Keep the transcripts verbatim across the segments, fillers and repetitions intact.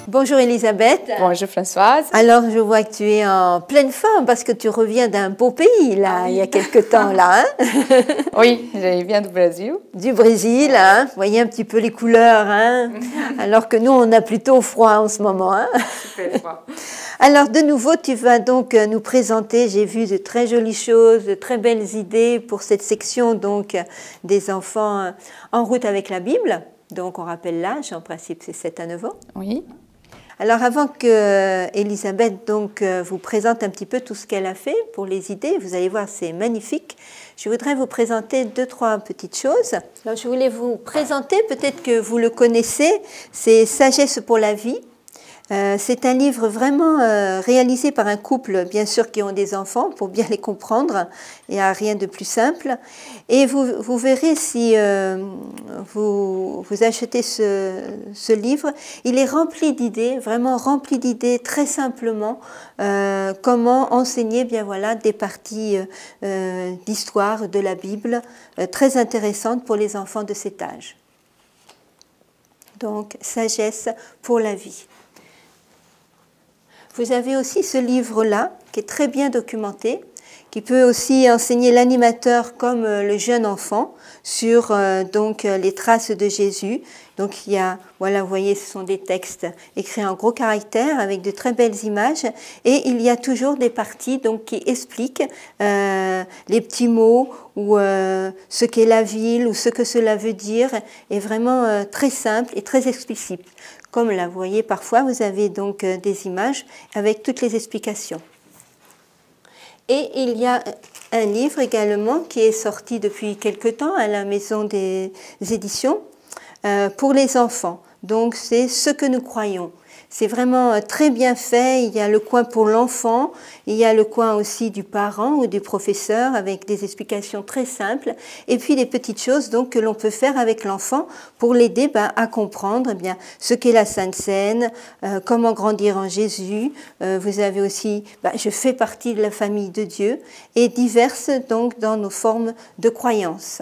Bonjour Elisabeth. Bonjour Françoise. Alors je vois que tu es en pleine forme parce que tu reviens d'un beau pays là, ah oui. Il y a quelque temps là. Hein. Oui, je viens du Brésil. Du Brésil, hein. Vous voyez un petit peu les couleurs, hein. Alors que nous on a plutôt froid en ce moment. Hein. Super froid. Alors de nouveau tu vas donc nous présenter, j'ai vu de très jolies choses, de très belles idées pour cette section donc des enfants en route avec la Bible. Donc on rappelle l'âge, en principe c'est sept à neuf ans. Oui. Alors avant que Elisabeth donc vous présente un petit peu tout ce qu'elle a fait pour les idées, vous allez voir c'est magnifique, je voudrais vous présenter deux, trois petites choses. Alors je voulais vous présenter, peut-être que vous le connaissez, c'est Sagesse pour la vie. Euh, c'est un livre vraiment euh, réalisé par un couple, bien sûr, qui ont des enfants, pour bien les comprendre. Il n'y a rien de plus simple. Et vous, vous verrez si euh, vous, vous achetez ce, ce livre, il est rempli d'idées, vraiment rempli d'idées, très simplement, euh, comment enseigner bien voilà, des parties euh, d'histoire de la Bible euh, très intéressantes pour les enfants de cet âge. Donc, Sagesse pour la vie. Vous avez aussi ce livre-là, qui est très bien documenté, qui peut aussi enseigner l'animateur comme le jeune enfant sur euh, donc, les traces de Jésus. Donc il y a, voilà, vous voyez, ce sont des textes écrits en gros caractères avec de très belles images. Et il y a toujours des parties donc, qui expliquent euh, les petits mots ou euh, ce qu'est la ville ou ce que cela veut dire. Et vraiment euh, très simple et très explicite. Comme là, vous voyez, parfois, vous avez donc des images avec toutes les explications. Et il y a un livre également qui est sorti depuis quelque temps à la Maison des Éditions euh, pour les enfants. Donc, c'est Ce que nous croyons. C'est vraiment très bien fait. Il y a le coin pour l'enfant, il y a le coin aussi du parent ou du professeur avec des explications très simples et puis des petites choses donc, que l'on peut faire avec l'enfant pour l'aider ben, à comprendre eh bien, ce qu'est la Sainte Seine, euh, comment grandir en Jésus. Euh, vous avez aussi ben, je fais partie de la famille de Dieu et diverses donc, dans nos formes de croyances.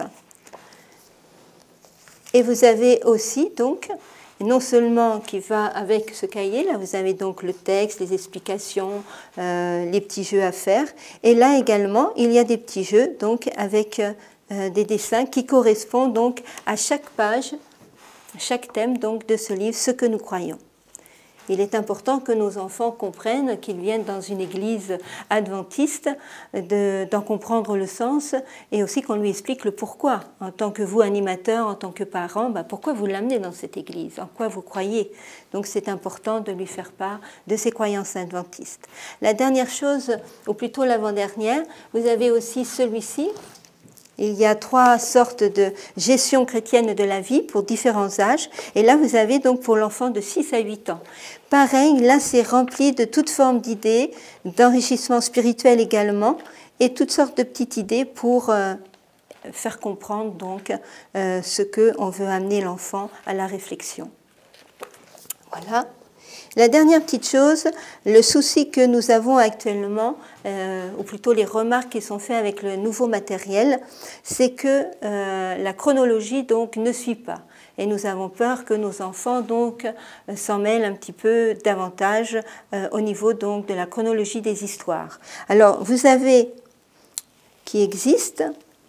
Et vous avez aussi donc non seulement qui va avec ce cahier, là vous avez donc le texte, les explications, euh, les petits jeux à faire. Et là également, il y a des petits jeux donc avec euh, des dessins qui correspondent donc à chaque page, chaque thème donc de ce livre, Ce que nous croyons. Il est important que nos enfants comprennent qu'ils viennent dans une église adventiste, d'en comprendre le sens et aussi qu'on lui explique le pourquoi. En tant que vous, animateur, en tant que parent, bah pourquoi vous l'amenez dans cette église? En quoi vous croyez? Donc c'est important de lui faire part de ses croyances adventistes. La dernière chose, ou plutôt l'avant-dernière, vous avez aussi celui-ci. Il y a trois sortes de gestion chrétienne de la vie pour différents âges. Et là, vous avez donc pour l'enfant de six à huit ans. Pareil, là, c'est rempli de toutes formes d'idées, d'enrichissement spirituel également, et toutes sortes de petites idées pour euh, faire comprendre donc euh, ce qu'on veut amener l'enfant à la réflexion. Voilà. La dernière petite chose, le souci que nous avons actuellement, euh, ou plutôt les remarques qui sont faites avec le nouveau matériel, c'est que euh, la chronologie donc ne suit pas. Et nous avons peur que nos enfants donc euh, s'en mêlent un petit peu davantage euh, au niveau donc de la chronologie des histoires. Alors vous avez qui existe,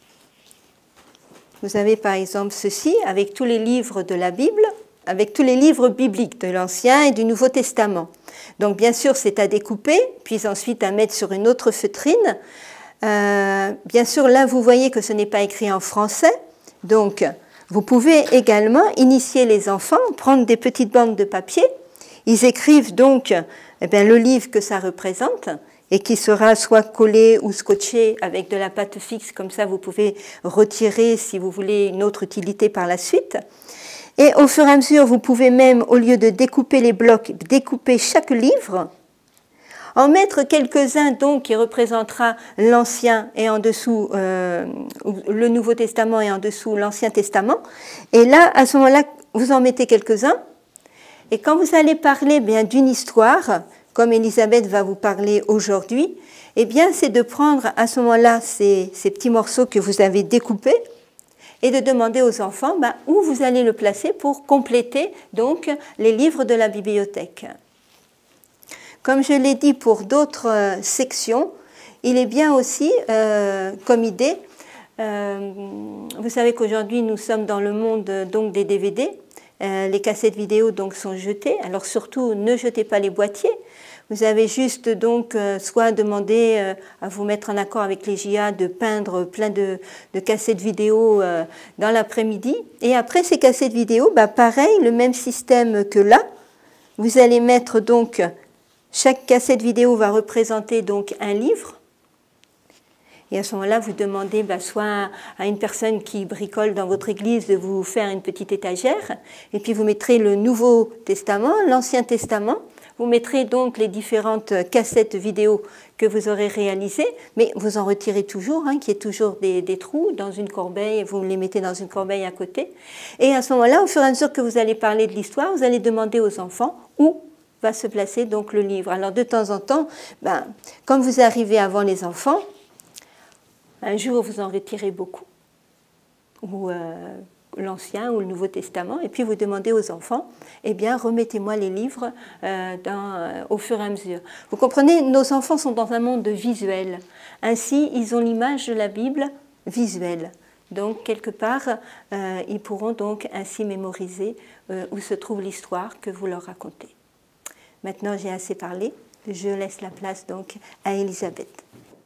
vous avez par exemple ceci avec tous les livres de la Bible, avec tous les livres bibliques de l'Ancien et du Nouveau Testament. Donc bien sûr, c'est à découper, puis ensuite à mettre sur une autre feutrine. Euh, bien sûr, là, vous voyez que ce n'est pas écrit en français. Donc, vous pouvez également initier les enfants, prendre des petites bandes de papier. Ils écrivent donc eh bien, le livre que ça représente et qui sera soit collé ou scotché avec de la pâte fixe. Comme ça, vous pouvez retirer, si vous voulez, une autre utilité par la suite. Et au fur et à mesure, vous pouvez même, au lieu de découper les blocs, découper chaque livre, en mettre quelques-uns donc qui représentera l'Ancien et en dessous euh, le Nouveau Testament et en dessous l'Ancien Testament. Et là, à ce moment-là, vous en mettez quelques-uns. Et quand vous allez parler bien d'une histoire, comme Elisabeth va vous parler aujourd'hui, eh bien, c'est de prendre à ce moment-là ces, ces petits morceaux que vous avez découpés et de demander aux enfants ben, où vous allez le placer pour compléter donc les livres de la bibliothèque. Comme je l'ai dit pour d'autres euh, sections, il est bien aussi euh, comme idée, euh, vous savez qu'aujourd'hui nous sommes dans le monde donc des D V D, euh, les cassettes vidéo donc sont jetées, alors surtout ne jetez pas les boîtiers. Vous avez juste donc euh, soit demandé euh, à vous mettre en accord avec les J A de peindre plein de, de cassettes vidéo euh, dans l'après-midi. Et après ces cassettes vidéo, bah, pareil, le même système que là. Vous allez mettre donc, chaque cassette vidéo va représenter donc un livre. Et à ce moment-là, vous demandez bah, soit à une personne qui bricole dans votre église de vous faire une petite étagère. Et puis vous mettrez le Nouveau Testament, l'Ancien Testament. Vous mettrez donc les différentes cassettes vidéo que vous aurez réalisées, mais vous en retirez toujours, hein, qu'il y ait toujours des, des trous dans une corbeille, vous les mettez dans une corbeille à côté. Et à ce moment-là, au fur et à mesure que vous allez parler de l'histoire, vous allez demander aux enfants où va se placer donc le livre. Alors de temps en temps, ben, comme vous arrivez avant les enfants, un jour vous en retirez beaucoup, ou euh, l'Ancien ou le Nouveau Testament, et puis vous demandez aux enfants, eh bien, remettez-moi les livres euh, dans, euh, au fur et à mesure. Vous comprenez, nos enfants sont dans un monde visuel. Ainsi, ils ont l'image de la Bible visuelle. Donc, quelque part, euh, ils pourront donc ainsi mémoriser euh, où se trouve l'histoire que vous leur racontez. Maintenant, j'ai assez parlé. Je laisse la place donc à Elisabeth.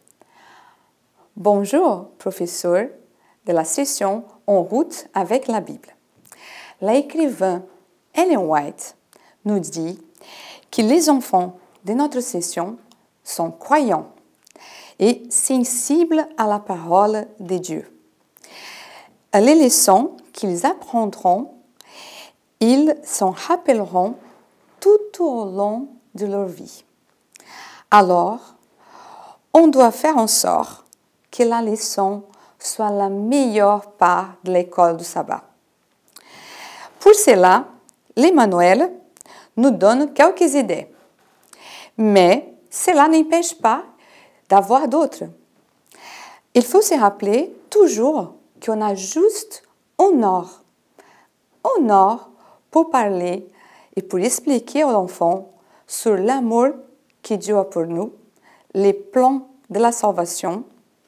Bonjour, professeur de la session En route avec la Bible. L'écrivain Ellen White nous dit que les enfants de notre session sont croyants et sensibles à la parole de Dieu. Les leçons qu'ils apprendront, ils s'en rappelleront tout au long de leur vie. Alors, on doit faire en sorte que la leçon soit la meilleure part de l'école du sabbat. Pour cela, l'Emmanuel nous donne quelques idées. Mais cela n'empêche pas d'avoir d'autres. Il faut se rappeler toujours qu'on a juste un heure. Une heure pour parler et pour expliquer aux enfants sur l'amour que Dieu a pour nous, les plans de la salvation.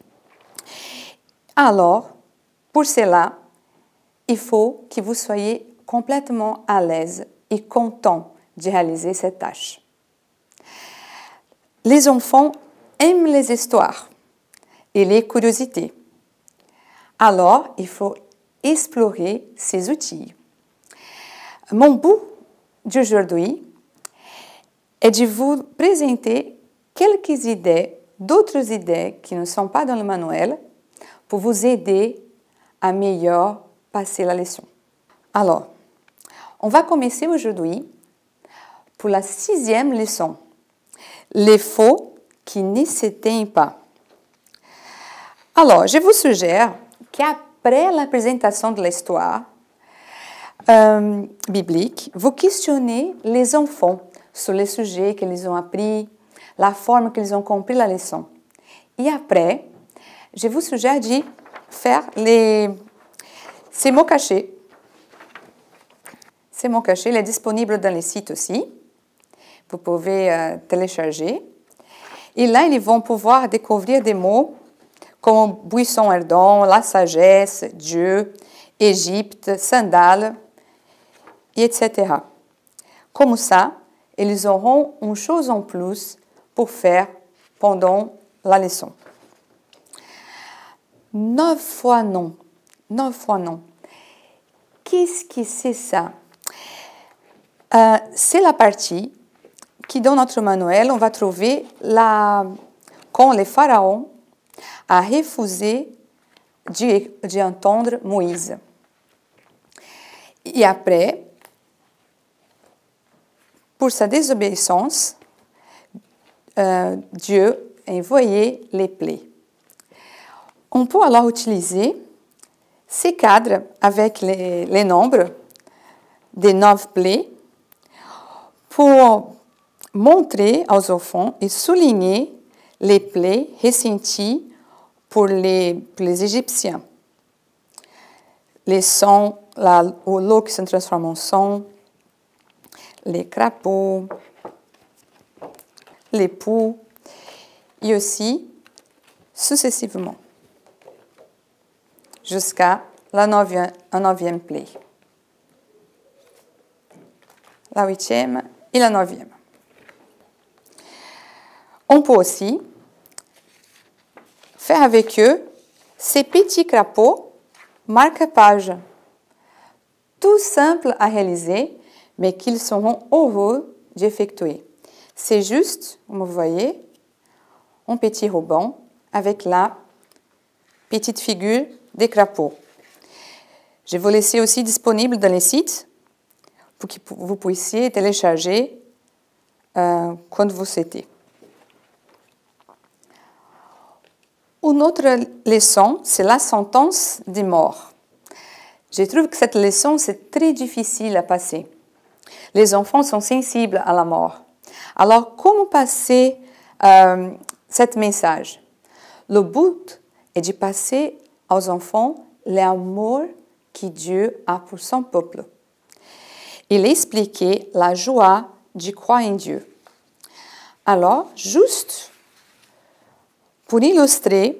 Alors, pour cela, il faut que vous soyez complètement à l'aise et content de réaliser cette tâche. Les enfants aiment les histoires et les curiosités. Alors, il faut explorer ces outils. Mon but d'aujourd'hui est de vous présenter quelques idées, d'autres idées qui ne sont pas dans le manuel, pour vous aider à mieux passer la leçon. Alors, on va commencer aujourd'hui pour la sixième leçon, les faux qui ne s'éteignent pas. Alors, je vous suggère qu'après la présentation de l'histoire euh, biblique, vous questionnez les enfants sur les sujets qu'ils ont appris, la forme qu'ils ont compris la leçon. Et après, je vous suggère de faire les... ces mots cachés. Ces mots cachés, il est disponible dans les sites aussi. Vous pouvez euh, télécharger. Et là, ils vont pouvoir découvrir des mots comme buisson ardent, la sagesse, Dieu, Égypte, sandales, et cetera. Comme ça, ils auront une chose en plus pour faire pendant la leçon. Neuf fois non. Neuf fois non. Qu'est-ce que c'est ça? Euh, c'est la partie qui, dans notre manuel, on va trouver la, quand le pharaon a refusé d'entendre Moïse. Et après, pour sa désobéissance, euh, Dieu a envoyé les plaies. On peut alors utiliser ces cadres avec les, les nombres des neuf plaies pour montrer aux enfants et souligner les plaies ressenties pour les, pour les Égyptiens. les sons, la, ou l'eau qui se transforme en sang, les crapauds, les poux, et aussi successivement, jusqu'à la neuvième, la neuvième plaie. La huitième et la neuvième. On peut aussi faire avec eux ces petits crapauds marque-page, tout simple à réaliser, mais qu'ils seront heureux d'effectuer. C'est juste, comme vous voyez, un petit ruban avec la petite figure des crapauds. Je vais vous laisser aussi disponible dans les sites pour que vous puissiez télécharger euh, quand vous souhaitez. Une autre leçon, c'est la sentence de mort. Je trouve que cette leçon, c'est très difficile à passer. Les enfants sont sensibles à la mort. Alors, comment passer euh, ce message? Le but est de passer aux enfants l'amour que Dieu a pour son peuple. Il expliquait la joie de croire en Dieu. Alors, juste pour illustrer,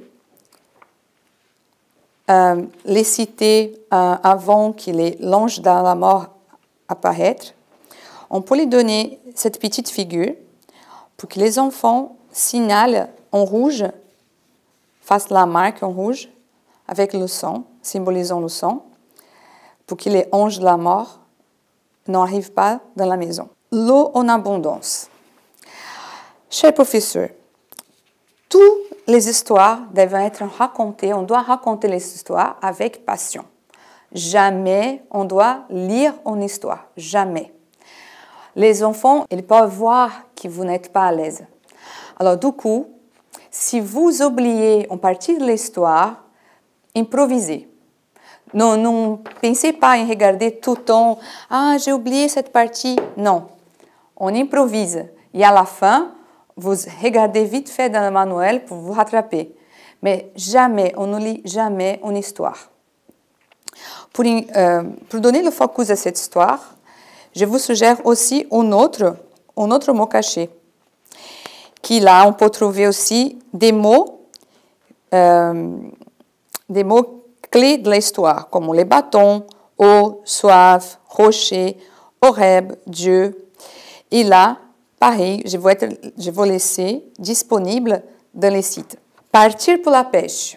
euh, les cités euh, avant que l'ange de la mort apparaisse, on peut lui donner cette petite figure pour que les enfants signalent en rouge, fassent la marque en rouge avec le sang, symbolisant le sang, pour que les anges de la mort n'arrivent pas dans la maison. L'eau en abondance. Cher professeur, toutes les histoires doivent être racontées, on doit raconter les histoires avec passion. Jamais on doit lire une histoire, jamais. Les enfants, ils peuvent voir que vous n'êtes pas à l'aise. Alors du coup, si vous oubliez une partie de l'histoire, improvisez. Non, non, pensez pas en regarder tout le temps. Ah, j'ai oublié cette partie. Non, on improvise. Et à la fin, vous regardez vite fait dans le manuel pour vous rattraper. Mais jamais, on ne lit jamais une histoire. Pour, euh, pour donner le focus à cette histoire, je vous suggère aussi un autre, un autre mot caché. Qui là, on peut trouver aussi des mots, euh, des mots clés de l'histoire, comme les bâtons, eau, soif, rocher, Horeb, Dieu. Et là, pareil, je vais, être, je vais laisser disponible dans les sites. Partir pour la pêche.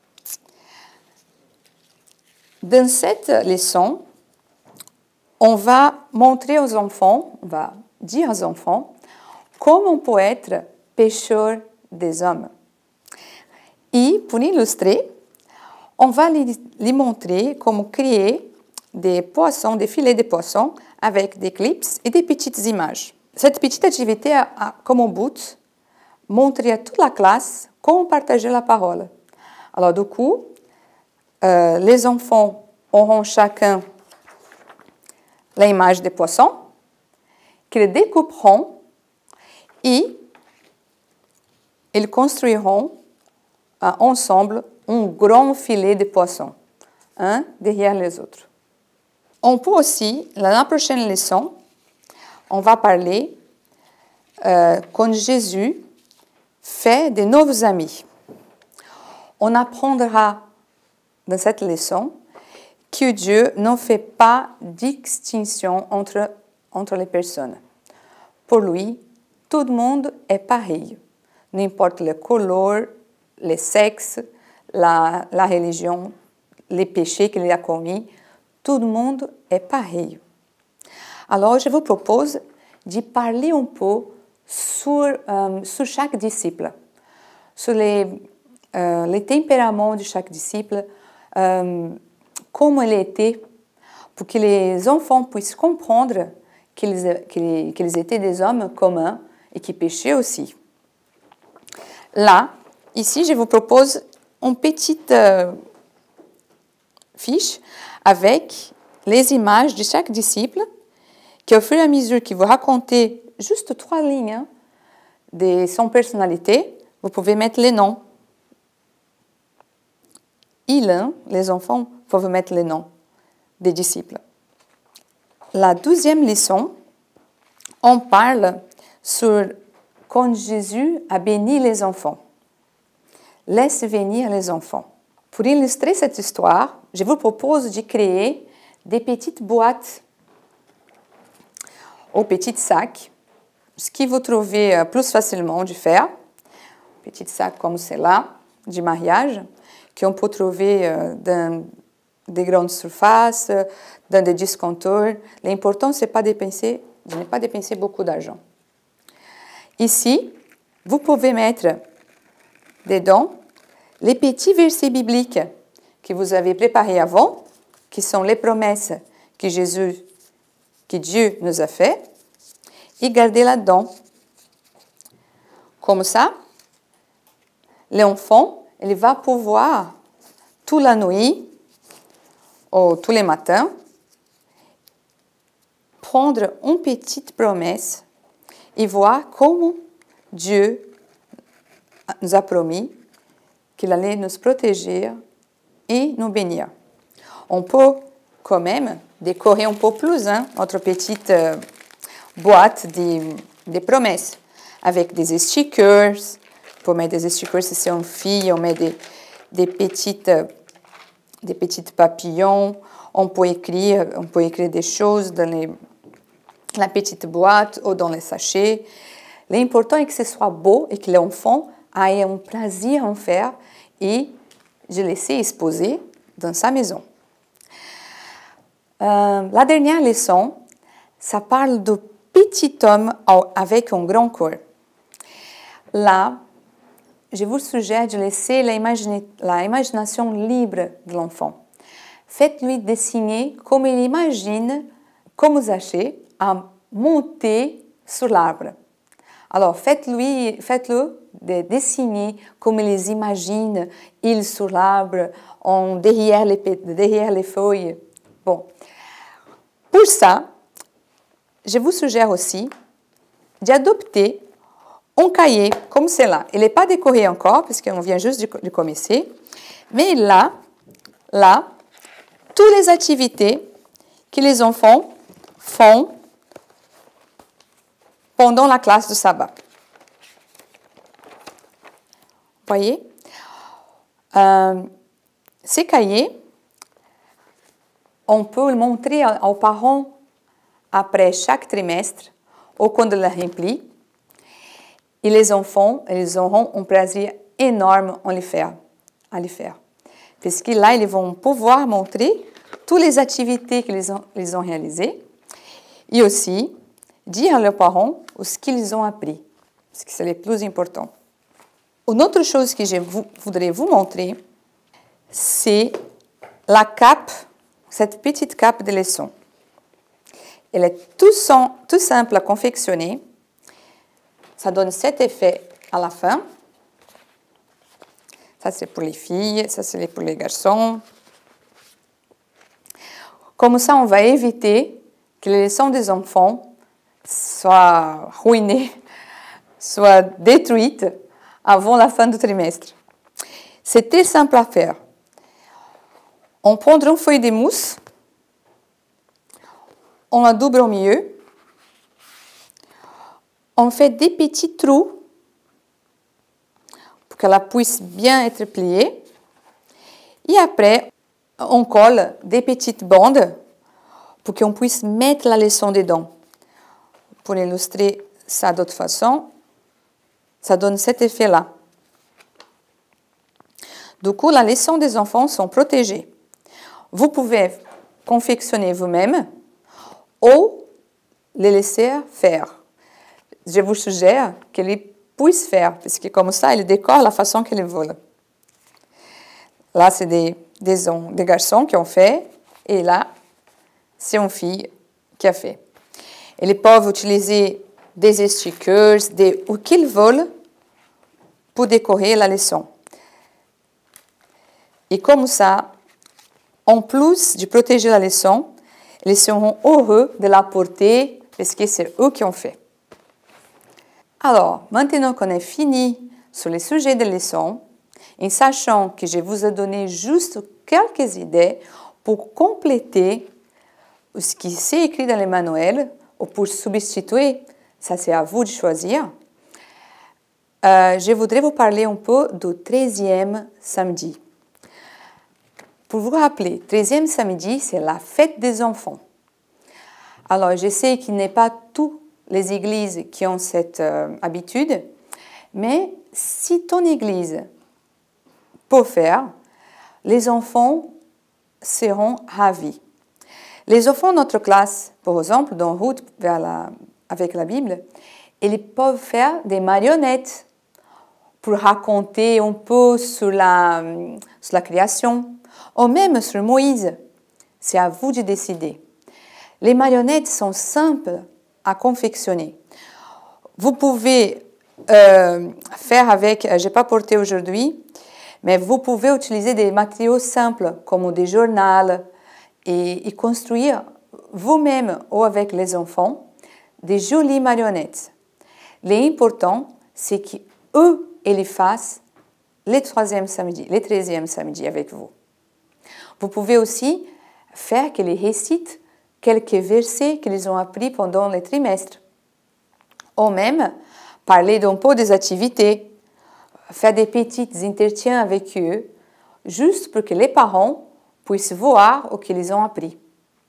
Dans cette leçon, on va montrer aux enfants, on va dire aux enfants, comment on peut être pêcheur des hommes. Et pour illustrer, on va lui montrer comment créer des poissons, des filets de poissons avec des clips et des petites images. Cette petite activité a, a comme but montrer à toute la classe comment partager la parole. Alors du coup, euh, les enfants auront chacun l'image des poissons qu'ils découperont et ils construiront euh, ensemble un grand filet de poissons, un derrière les autres. On peut aussi, dans la prochaine leçon, on va parler euh, quand Jésus fait de nouveaux amis. On apprendra dans cette leçon que Dieu ne fait pas distinction entre, entre les personnes. Pour lui, tout le monde est pareil. N'importe la couleur, le sexe, la, la religion, les péchés qu'il a commis, tout le monde est pareil. Alors, je vous propose de parler un peu sur, euh, sur chaque disciple, sur les, euh, les tempéraments de chaque disciple, euh, comment il était, pour que les enfants puissent comprendre qu'ils, qu'ils, qu'ils étaient des hommes communs et qui péchaient aussi. Là, ici, je vous propose une petite euh, fiche avec les images de chaque disciple, qui au fur et à mesure que vous racontez juste trois lignes hein, de son personnalité, vous pouvez mettre les noms. Il, hein, les enfants peuvent mettre les noms. des disciples. La douzième leçon, on parle sur quand Jésus a béni les enfants. Laisse venir les enfants. Pour illustrer cette histoire, je vous propose de créer des petites boîtes ou petits sacs, ce que vous trouvez plus facilement de faire. Petits sacs comme ceux-là, de mariage, qu'on peut trouver dans des grandes surfaces, dans des discounters. L'important, ce n'est pas dépenser, de ne pas dépenser beaucoup d'argent. Ici, vous pouvez mettre dedans les petits versets bibliques que vous avez préparés avant, qui sont les promesses que Jésus, que Dieu nous a faites, et gardez là-dedans. Comme ça, l'enfant, il va pouvoir, toute la nuit, ou tous les matins, prendre une petite promesse et voir comment Dieu nous a promis qu'il allait nous protéger et nous bénir. On peut quand même décorer un peu plus hein, notre petite euh, boîte de, de promesses avec des stickers. Pour mettre des stickers si c'est une fille, on met des, des, petites, des petites papillons. On peut écrire, on peut écrire des choses dans les, la petite boîte ou dans les sachets. L'important est que ce soit beau et que l'enfant ait un plaisir à en faire et je laisse exposer dans sa maison. Euh, la dernière leçon, ça parle de petit homme avec un grand cœur. Là, je vous suggère de laisser l'imagination libre de l'enfant. Faites-lui dessiner comme il imagine, comme Zachée, à monter sur l'arbre. Alors, faites-lui, faites-le de dessiner comme il les imagine, il sur l'arbre, derrière les, derrière les feuilles. Bon. Pour ça, je vous suggère aussi d'adopter un cahier comme celui-là. Il n'est pas décoré encore, puisqu'on vient juste de, de commencer. Mais là, là, toutes les activités que les enfants font pendant la classe de sabbat. Vous voyez? Euh, ces cahiers, on peut le montrer aux parents après chaque trimestre ou quand ils le remplissent. Et les enfants, ils auront un plaisir énorme à les faire. À les faire. Parce que là, ils vont pouvoir montrer toutes les activités qu'ils ont, ils ont réalisées et aussi dire à leurs parents ce qu'ils ont appris, parce que c'est le plus important. Une autre chose que je vous, voudrais vous montrer, c'est la cape, cette petite cape de leçon. Elle est tout, sans, tout simple à confectionner. Ça donne cet effet à la fin. Ça, c'est pour les filles, ça, c'est pour les garçons. Comme ça, on va éviter que les leçons des enfants soient ruinées, soient détruites avant la fin du trimestre. C'est très simple à faire. On prend une feuille de mousse, on la double au milieu, on fait des petits trous pour qu'elle puisse bien être pliée. Et après, on colle des petites bandes pour qu'on puisse mettre la leçon dedans. Pour illustrer ça d'autre façon, ça donne cet effet-là. Du coup, la leçon des enfants sont protégées. Vous pouvez confectionner vous-même ou les laisser faire. Je vous suggère qu'ils puissent faire, parce que comme ça, ils décorent la façon qu'ils veulent. Là, c'est des, des, des garçons qui ont fait, et là, c'est une fille qui a fait. Ils peuvent utiliser des stickers, des, ou qu'ils veulent, pour décorer la leçon. Et comme ça, en plus de protéger la leçon, ils seront heureux de la porter, parce que c'est eux qui ont fait. Alors, maintenant qu'on a fini sur les sujets de leçon, en sachant que je vous ai donné juste quelques idées pour compléter ce qui s'est écrit dans les manuels ou pour substituer, ça c'est à vous de choisir. Euh, je voudrais vous parler un peu du treizième samedi. Pour vous rappeler, treizième samedi, c'est la fête des enfants. Alors, je sais qu'il n'est pas toutes les églises qui ont cette euh, habitude, mais si ton église peut faire, les enfants seront ravis. Les enfants de notre classe, par exemple, dans Route vers la, avec la Bible, ils peuvent faire des marionnettes pour raconter un peu sur la, sur la création, ou même sur Moïse. C'est à vous de décider. Les marionnettes sont simples à confectionner. Vous pouvez euh, faire avec, je n'ai pas porté aujourd'hui, mais vous pouvez utiliser des matériaux simples comme des journaux et, et construire vous-même ou avec les enfants des jolies marionnettes. L'important, c'est qu'eux, ils fassent les troisième samedi, les treizième samedi avec vous. Vous pouvez aussi faire qu'ils récitent quelques versets qu'ils ont appris pendant le trimestre. Ou même parler d'un peu des activités, faire des petits entretiens avec eux, juste pour que les parents puissent voir ce qu'ils ont appris.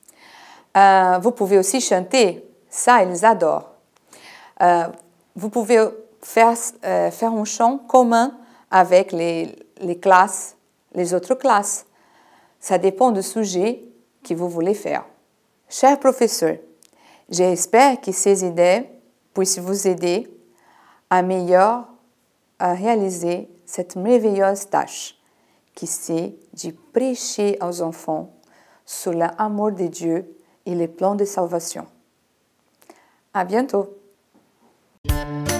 Euh, vous pouvez aussi chanter, ça ils adorent. Euh, vous pouvez faire, euh, faire un chant commun avec les, les classes, les autres classes. Ça dépend du sujet que vous voulez faire. Chers professeurs, j'espère que ces idées puissent vous aider à mieux à réaliser cette merveilleuse tâche qui c'est de prêcher aux enfants sur l'amour de Dieu et les plans de salvation. À bientôt!